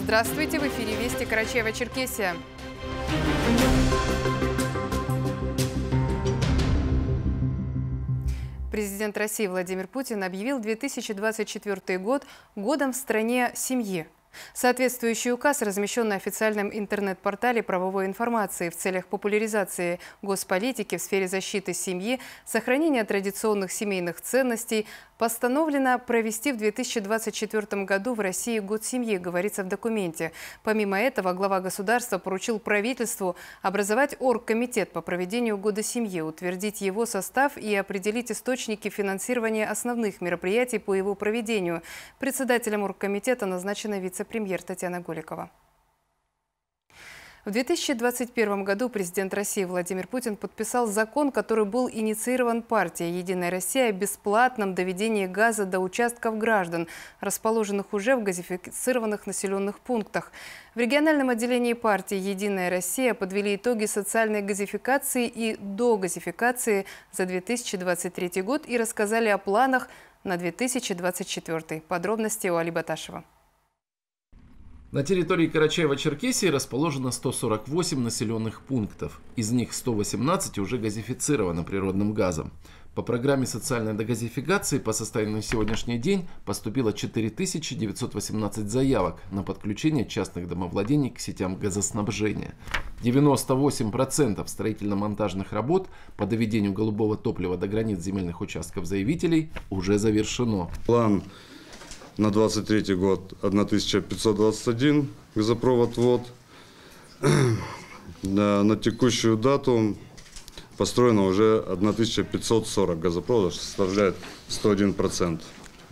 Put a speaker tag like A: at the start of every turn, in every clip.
A: Здравствуйте, в эфире Вести Карачаево-Черкесия. Президент России Владимир Путин объявил 2024 год годом в стране семьи. Соответствующий указ размещен на официальном интернет-портале правовой информации в целях популяризации госполитики в сфере защиты семьи, сохранения традиционных семейных ценностей. Постановлено провести в 2024 году в России год семьи, говорится в документе. Помимо этого, глава государства поручил правительству образовать оргкомитет по проведению года семьи, утвердить его состав и определить источники финансирования основных мероприятий по его проведению. Председателем оргкомитета назначена вице-премьер Татьяна Голикова. В 2021 году президент России Владимир Путин подписал закон, который был инициирован партией «Единая Россия» о бесплатном доведении газа до участков граждан, расположенных уже в газифицированных населенных пунктах. В региональном отделении партии «Единая Россия» подвели итоги социальной газификации и догазификации за 2023 год и рассказали о планах на 2024. Подробности у Али Баташева.
B: На территории Карачаево-Черкесии расположено 148 населенных пунктов. Из них 118 уже газифицировано природным газом. По программе социальной догазификации по состоянию на сегодняшний день поступило 4918 заявок на подключение частных домовладений к сетям газоснабжения. 98% строительно-монтажных работ по доведению голубого топлива до границ земельных участков заявителей уже завершено.
C: План на 2023 год 1521 газопровод ВОД. На текущую дату построено уже 1540 газопроводов, что составляет 101%.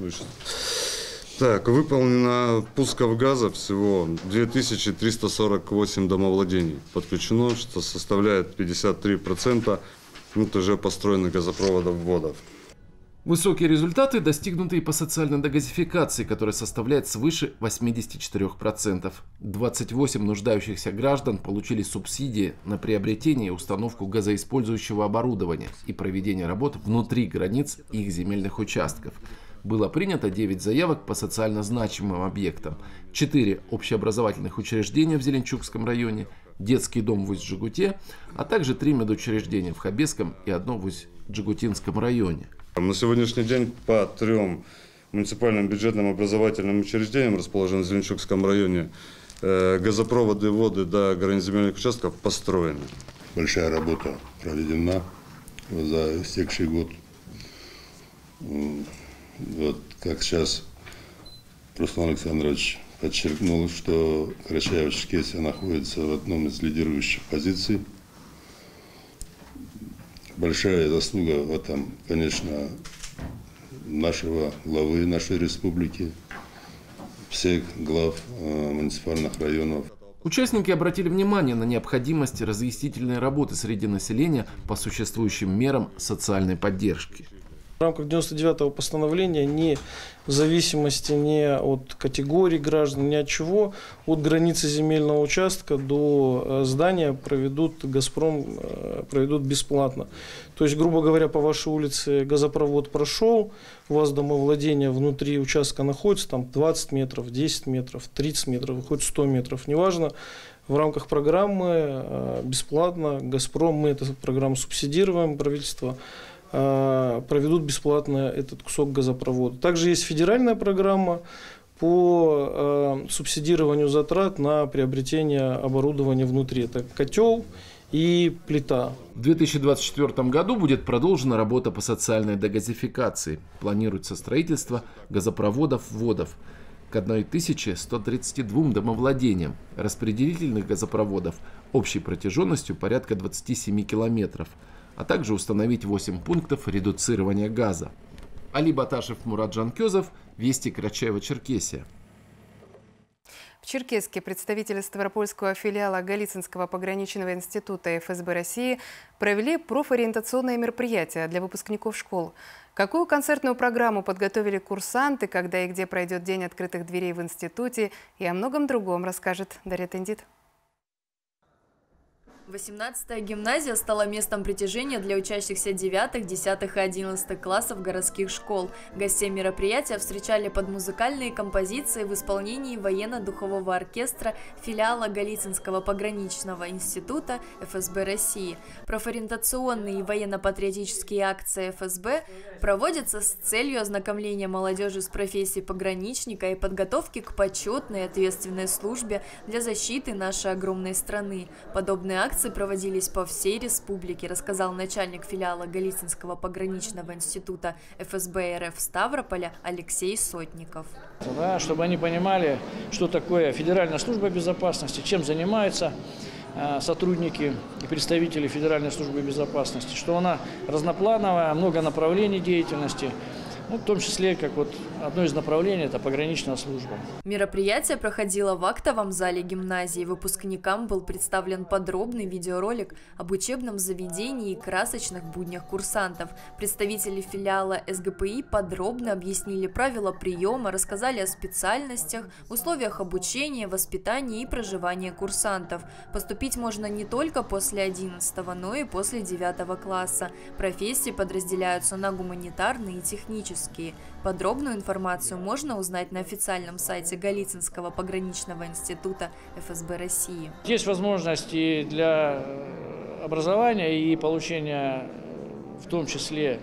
C: Так, выполнено пусков газа всего 2348 домовладений. Подключено, что составляет 53% уже построенных газопроводов ВОДов.
B: Высокие результаты достигнуты и по социальной догазификации, которая составляет свыше 84%. 28 нуждающихся граждан получили субсидии на приобретение и установку газоиспользующего оборудования и проведение работ внутри границ их земельных участков. Было принято 9 заявок по социально значимым объектам, 4 общеобразовательных учреждения в Зеленчукском районе, детский дом в Усть-Джигуте, а также 3 медучреждения в Хабесском и 1 в Усть-Джигутинском районе.
C: На сегодняшний день по 3 муниципальным бюджетным образовательным учреждениям, расположенным в Зеленчукском районе, газопроводы, воды до границ земельных участков построены.
D: Большая работа проведена за истекший год. Вот как сейчас Руслан Александрович подчеркнул, что Карачаево-Черкесия находится в одном из лидирующих позиций. Большая заслуга в этом, конечно, нашего главы нашей республики, всех глав муниципальных районов.
B: Участники обратили внимание на необходимость разъяснительной работы среди населения по существующим мерам социальной поддержки.
E: В рамках 99-го постановления ни в зависимости ни от категории граждан, ни от чего, от границы земельного участка до здания «Газпром» проведут бесплатно. То есть, грубо говоря, по вашей улице газопровод прошел, у вас домовладение внутри участка находится, там 20 метров, 10 метров, 30 метров, хоть 100 метров, неважно. В рамках программы бесплатно «Газпром», мы эту программу субсидируем, правительство, проведут бесплатно этот кусок газопровода. Также есть федеральная программа по субсидированию затрат на приобретение оборудования внутри. Это котел и плита.
B: В 2024 году будет продолжена работа по социальной догазификации. Планируется строительство газопроводов-водов к 1132 домовладениям, распределительных газопроводов общей протяженностью порядка 27 километров, а также установить 8 пунктов редуцирования газа. Али Баташев, Мурат Жанкезов, Вести Карачаево-Черкесия.
A: В Черкесске представители Ставропольского филиала Голицынского пограничного института ФСБ России провели профориентационное мероприятие для выпускников школ. Какую концертную программу подготовили курсанты, когда и где пройдет день открытых дверей в институте, и о многом другом расскажет Дарья Тендит.
F: 18-я гимназия стала местом притяжения для учащихся 9, 10 и 11 классов городских школ. Гостей мероприятия встречали под музыкальные композиции в исполнении военно-духового оркестра филиала Голицынского пограничного института ФСБ России. Профориентационные и военно-патриотические акции ФСБ проводятся с целью ознакомления молодежи с профессией пограничника и подготовки к почетной и ответственной службе для защиты нашей огромной страны. Подобные акции проводились по всей республике, рассказал начальник филиала Голицынского пограничного института ФСБ РФ Ставрополя Алексей Сотников.
G: Да, чтобы они понимали, что такое Федеральная служба безопасности, чем занимаются сотрудники и представители Федеральной службы безопасности, что она разноплановая, много направлений деятельности. Ну, в том числе, как вот одно из направлений – это пограничная служба.
F: Мероприятие проходило в актовом зале гимназии. Выпускникам был представлен подробный видеоролик об учебном заведении и красочных буднях курсантов. Представители филиала СГПИ подробно объяснили правила приема, рассказали о специальностях, условиях обучения, воспитания и проживания курсантов. Поступить можно не только после 11, но и после 9 класса. Профессии подразделяются на гуманитарные и технические. Подробную информацию можно узнать на официальном сайте Голицынского пограничного института ФСБ России.
G: Есть возможности для образования и получения, в том числе,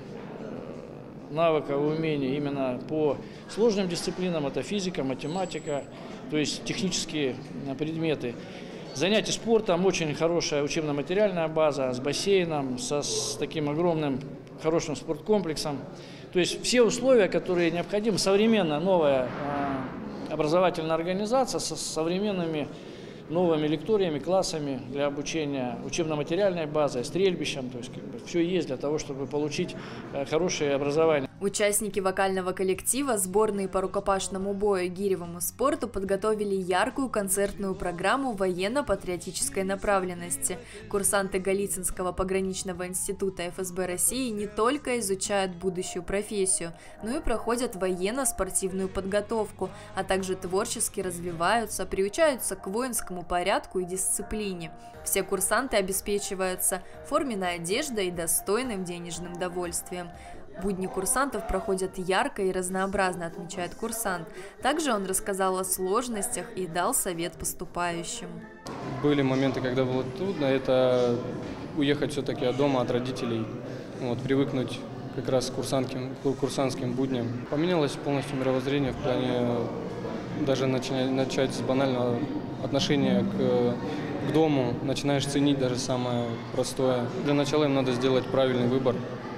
G: навыков и умений именно по сложным дисциплинам. Это физика, математика, то есть технические предметы. Занятия спортом, очень хорошая учебно-материальная база с бассейном, с таким огромным, хорошим спорткомплексом. То есть все условия, которые необходимы, современная новая образовательная организация со современными новыми лекториями, классами для обучения, учебно-материальной базой, стрельбищем. То есть все есть для того, чтобы получить хорошее образование.
F: Участники вокального коллектива сборной по рукопашному бою и гиревому спорту подготовили яркую концертную программу военно-патриотической направленности. Курсанты Голицынского пограничного института ФСБ России не только изучают будущую профессию, но и проходят военно-спортивную подготовку, а также творчески развиваются, приучаются к воинскому порядку и дисциплине. Все курсанты обеспечиваются форменной одеждой и достойным денежным довольствием. Будни курсантов проходят ярко и разнообразно, отмечает курсант. Также он рассказал о сложностях и дал совет поступающим.
H: Были моменты, когда было трудно, это уехать все-таки от дома, от родителей, привыкнуть как раз к курсантским будням. Поменялось полностью мировоззрение в плане даже начать с банального отношения к дому, начинаешь ценить даже самое простое. Для начала им надо сделать правильный выбор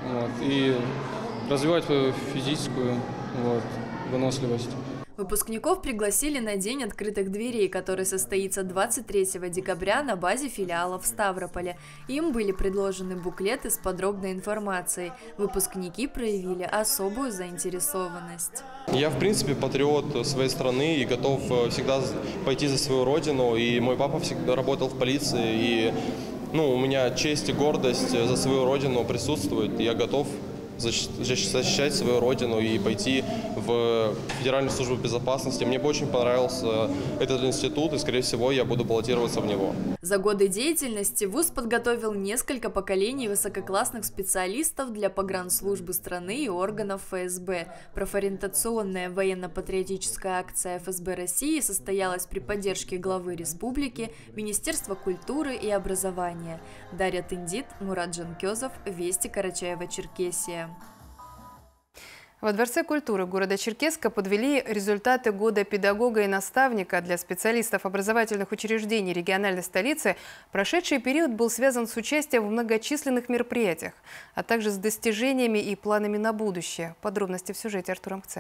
H: и развивать физическую выносливость.
F: Выпускников пригласили на День открытых дверей, который состоится 23 декабря на базе филиала в Ставрополе. Им были предложены буклеты с подробной информацией. Выпускники проявили особую заинтересованность.
I: Я, в принципе, патриот своей страны и готов всегда пойти за свою родину. И мой папа всегда работал в полиции, и у меня честь и гордость за свою родину присутствует. Я готов защищать свою родину и пойти в Федеральную службу безопасности. Мне бы очень понравился этот институт, и, скорее всего, я буду баллотироваться в него.
F: За годы деятельности ВУЗ подготовил несколько поколений высококлассных специалистов для погранслужбы страны и органов ФСБ. Профориентационная военно-патриотическая акция ФСБ России состоялась при поддержке главы республики, Министерства культуры и образования. Дарья Тындит, Мурат Жанкезов, Вести, Карачаево-Черкесия.
A: Во Дворце культуры города Черкесска подвели результаты года педагога и наставника для специалистов образовательных учреждений региональной столицы. Прошедший период был связан с участием в многочисленных мероприятиях, а также с достижениями и планами на будущее. Подробности в сюжете Артура Мкце.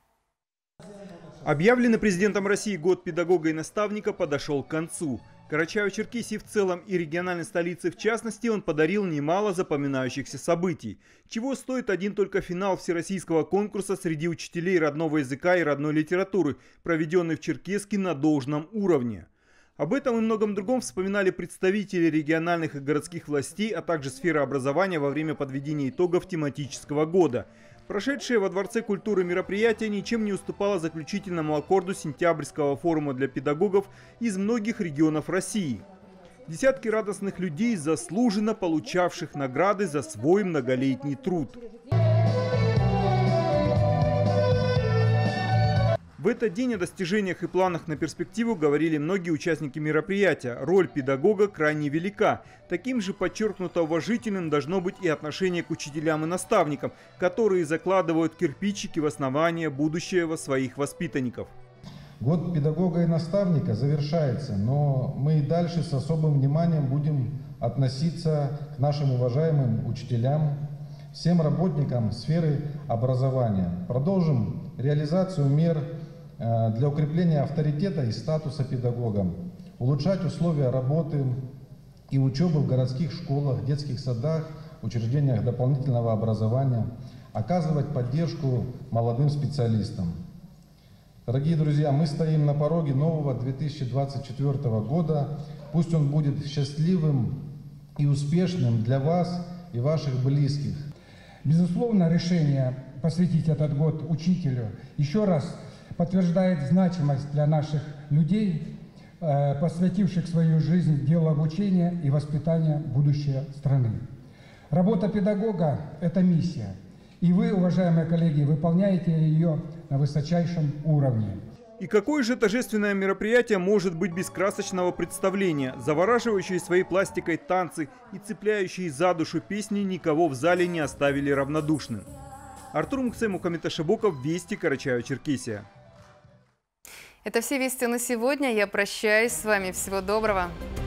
J: Объявленный президентом России год педагога и наставника подошел к концу. Карачаево-Черкесии в целом и региональной столице в частности он подарил немало запоминающихся событий. Чего стоит один только финал всероссийского конкурса среди учителей родного языка и родной литературы, проведенный в Черкесске на должном уровне. Об этом и многом другом вспоминали представители региональных и городских властей, а также сферы образования во время подведения итогов тематического года. Прошедшее во Дворце культуры мероприятие ничем не уступало заключительному аккорду сентябрьского форума для педагогов из многих регионов России. Десятки радостных людей, заслуженно получавших награды за свой многолетний труд. В этот день о достижениях и планах на перспективу говорили многие участники мероприятия. Роль педагога крайне велика. Таким же подчеркнуто уважительным должно быть и отношение к учителям и наставникам, которые закладывают кирпичики в основание будущего своих воспитанников.
K: Год педагога и наставника завершается, но мы и дальше с особым вниманием будем относиться к нашим уважаемым учителям, всем работникам сферы образования. Продолжим реализацию мер для укрепления авторитета и статуса педагога, улучшать условия работы и учебы в городских школах, детских садах, учреждениях дополнительного образования, оказывать поддержку молодым специалистам. Дорогие друзья, мы стоим на пороге нового 2024 года. Пусть он будет счастливым и успешным для вас и ваших близких.
L: Безусловно, решение посвятить этот год учителю еще раз подтверждает значимость для наших людей, посвятивших свою жизнь делу обучения и воспитания будущей страны. Работа педагога – это миссия. И вы, уважаемые коллеги, выполняете ее на высочайшем уровне.
J: И какое же торжественное мероприятие может быть без красочного представления? Завораживающие своей пластикой танцы и цепляющие за душу песни никого в зале не оставили равнодушным. Артур Муксей, Мухаммед Ашибоков, Вести, Карачаево-Черкесия.
A: Это все вести на сегодня. Я прощаюсь с вами. Всего доброго.